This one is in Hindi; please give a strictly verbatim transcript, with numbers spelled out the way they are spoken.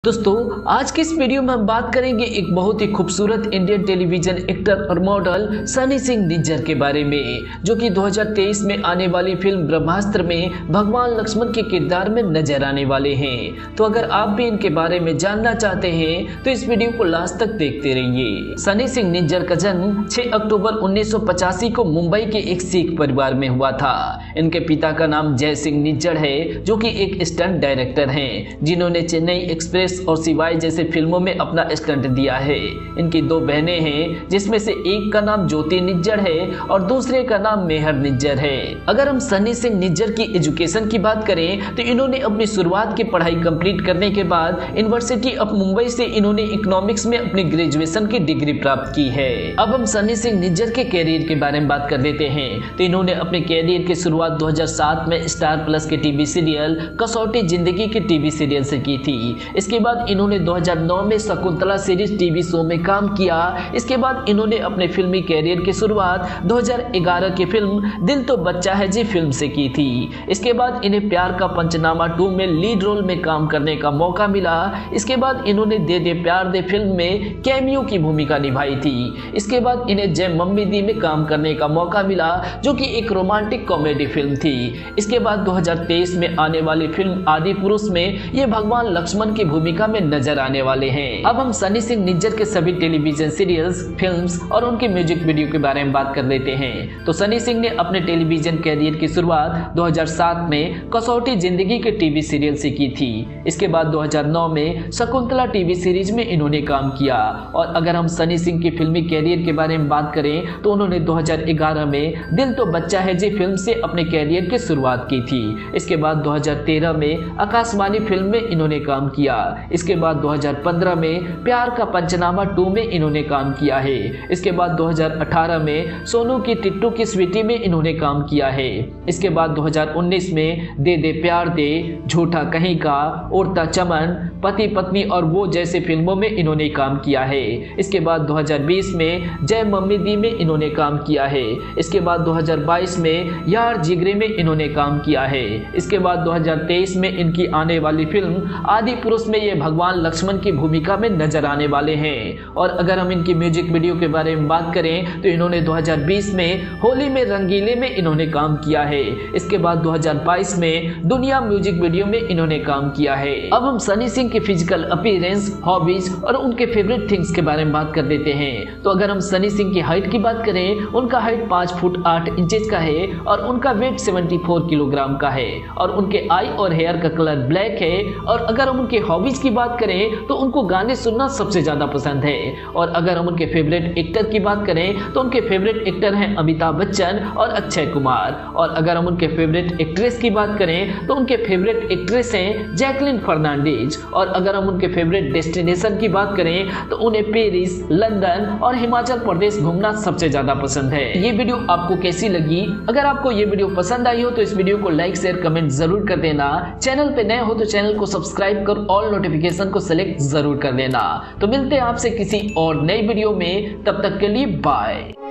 दोस्तों आज के इस वीडियो में हम बात करेंगे एक बहुत ही खूबसूरत इंडियन टेलीविजन एक्टर और मॉडल सनी सिंह निज्जर के बारे में, जो कि दो हज़ार तेईस में आने वाली फिल्म ब्रह्मास्त्र में भगवान लक्ष्मण के किरदार में नजर आने वाले हैं। तो अगर आप भी इनके बारे में जानना चाहते हैं तो इस वीडियो को लास्ट तक देखते रहिए। सनी सिंह निज्जर का जन्म छह अक्टूबर उन्नीस सौ पचासी को मुंबई के एक सिख परिवार में हुआ था। इनके पिता का नाम जय सिंह निज्जर है, जो कि एक स्टंट डायरेक्टर हैं, जिन्होंने चेन्नई एक्सप्रेस और शिवाय जैसे फिल्मों में अपना स्टंट दिया है। इनकी दो बहनें हैं, जिसमें से एक का नाम ज्योति निज्जर है और दूसरे का नाम मेहर निज्जर है। अगर हम सनी सिंह निज्जर की एजुकेशन की बात करें तो इन्होंने अपनी शुरुआत की पढ़ाई कंप्लीट करने के बाद यूनिवर्सिटी ऑफ मुंबई से इन्होंने इकोनॉमिक्स में अपनी ग्रेजुएशन की डिग्री प्राप्त की है। अब हम सनी सिंह निज्जर के कैरियर के बारे में बात कर लेते हैं। तो इन्होंने अपने कैरियर की शुरुआत दो हज़ार सात में स्टार प्लस के टीवी सीरियल कसौटी जिंदगी के टीवी सीरियल से की थी। इसके बाद इन्होंने दो हज़ार नौ में शकुंतला सीरीज टीवी शो में काम किया। इसके बाद इन्होंने अपने फिल्मी कैरियर की शुरुआत दो हज़ार ग्यारह की फिल्म दिल तो बच्चा है जी फिल्म से की थी। इसके बाद इन्हें प्यार का पंचनामा टू में लीड रोल में काम करने का मौका मिला। इसके बाद इन्होंने दे दे प्यार दे फिल्म में कैमियो की भूमिका निभाई थी। इसके बाद इन्हें जय मम्मी दी में काम करने का मौका मिला, जो कि एक रोमांटिक कॉमेडी फिल्म थी। इसके बाद दो हज़ार तेईस में आने वाली फिल्म आदि पुरुष में ये भगवान लक्ष्मण की भूमिका में नजर आने वाले हैं। अब हम सनी सिंह निज्जर के सभी टेलीविजन सीरियल्स, फिल्म्स और उनके म्यूजिक वीडियो के बारे में बात कर लेते हैं। तो सनी सिंह ने अपने टेलीविजन कैरियर की शुरुआत दो हज़ार सात में कसौटी जिंदगी के टीवी सीरियल से की थी। इसके बाद दो हज़ार नौ में शकुंतला टीवी सीरीज में इन्होंने काम किया। और अगर हम सनी सिंह की फिल्मी कैरियर के बारे में बात करें तो उन्होंने दो हज़ार ग्यारह में दिल तो बच्चा है जी फिल्म से अपने कैरियर की शुरुआत की थी। इसके बाद दो हज़ार तेरह में आकाशवाणी फिल्म में इन्होंने काम किया। इसके बाद दो हज़ार पंद्रह में प्यार का पंचनामा टू में इन्होंने काम किया है। इसके बाद दो हज़ार अठारह में सोनू की टिट्टू की स्वीटी में इन्होंने काम किया है। इसके बाद दो हज़ार उन्नीस में दे दे प्यार दे, झूठा कहीं का, उड़ता चमन, पति पत्नी और वो जैसे फिल्मों में इन्होंने काम किया है। इसके बाद दो हज़ार बीस में जय मम्मी दी में इन्होंने काम किया है। इसके बाद दो हज़ार बाईस में यार जिगरे में इन्होंने काम किया है। इसके बाद दो हज़ार तेईस में इनकी आने वाली फिल्म आदि पुरुष में ये भगवान लक्ष्मण की भूमिका में नजर आने वाले हैं। और अगर हम इनकी म्यूजिक वीडियो के बारे में बात करें तो इन्होंने दो हज़ार बीस में होली में रंगीले में इन्होंने काम किया है। इसके बाद दो हज़ार बाईस में दुनिया म्यूजिक वीडियो में इन्होंने काम किया है। अब हम सनी सिंह के फिजिकल अपीयरेंस, हॉबीज और उनके फेवरेट थिंग्स के बारे में बात कर लेते हैं। तो अगर हम सनी सिंह की हाइट की बात करें, उनका हाइट पाँच फुट आठ इंचेस का है और उनका वेट चौहत्तर किलोग्राम का है और उनके आई और हेयर का कलर ब्लैक है। और अगर हम उनके हॉबीज की बात करें तो उनको गाने सुनना सबसे ज्यादा पसंद है। और अगर हम उनके फेवरेट एक्टर की बात करें तो उनके फेवरेट एक्टर हैं अमिताभ बच्चन और अक्षय कुमार। और अगर हम उनके फेवरेट एक्ट्रेस की बात करें तो उनके फेवरेट एक्ट्रेस हैं जैकलिन फर्नांडीज। और अगर हम उनके फेवरेट डेस्टिनेशन की बात करें तो उन्हें पेरिस, लंदन और हिमाचल प्रदेश घूमना सबसे ज्यादा पसंद है। ये वीडियो आपको कैसी लगी? अगर आपको ये वीडियो पसंद आई हो तो इस वीडियो को लाइक, शेयर, कमेंट जरूर कर देना। चैनल पे नए हो तो चैनल को सब्सक्राइब कर ऑल नोटिफिकेशन को सिलेक्ट जरूर कर लेना। तो मिलते हैं आपसे किसी और नई वीडियो में, तब तक के लिए बाय।